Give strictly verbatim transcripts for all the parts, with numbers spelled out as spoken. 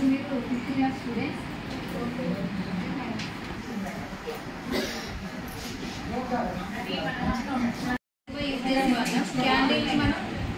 మీరు fifth class students candle మనం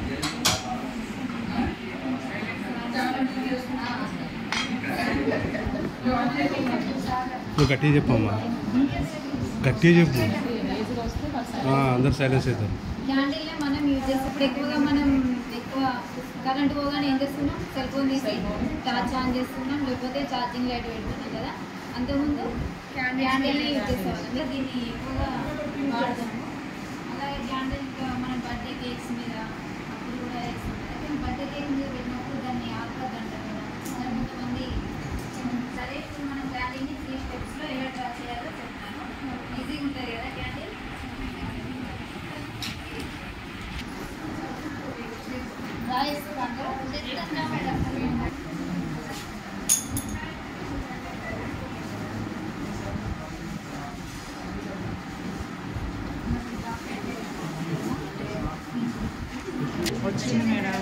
నువ్వు గట్టిగా చెప్పమ్మా, గట్టిగా చెప్పు, అందరు సైలెన్స్ అవుతారు. క్యాండిల్ని మనం యూజ్ చేస్తే ఇప్పుడు ఎక్కువగా మనం ఎక్కువ కరెంట్ పోగానే ఏం చేస్తున్నాం, సెల్ ఫోన్ తీసి టార్చ్ ఆన్ చేస్తున్నాం, లేకపోతే ఛార్జింగ్ లైట్ పెడుతున్నాం కదా. అంతకుముందు క్యాండిల్ని యూజ్ చేసేవాళ్ళం కదా, దీన్ని ఎక్కువగా వాడతాము. అలాగే క్యాండిల్ మన బర్త్డే కేక్స్ మీద అప్పుడు కూడా వేస్తాం. అయితే బర్త్డే కేక్ మీద పెట్టినప్పుడు దాన్ని ఆకుపద్దు అంటారు కదా. మరి కొంతమంది సరే ఇప్పుడు మనం క్యాండిల్ని త్రీ స్టెప్స్లో ఎలా డ్రా చేయాలో చెప్తాను. ఈజీగా ఉంటుంది కదా క్యాండిల్. వచ్చింది మేడం.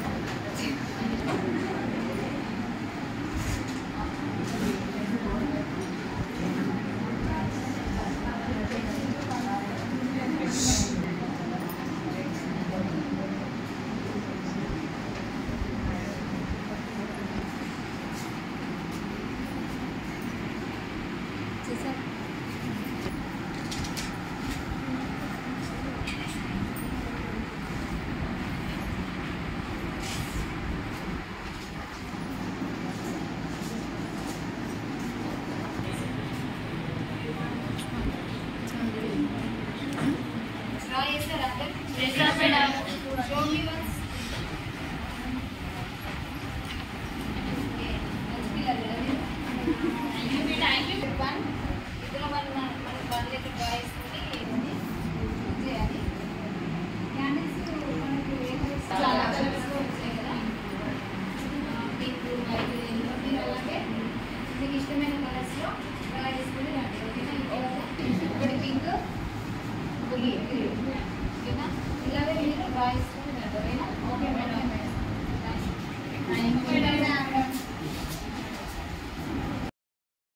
మీకు ఇష్టమైన కలర్స్లో డ్రా చేసుకుని రండి. ఓకేనా? ఒకటి పింక్, ఓకేనా? ఇలాగే మీరు డ్రా చేసుకుని రండి. ఓకేనా?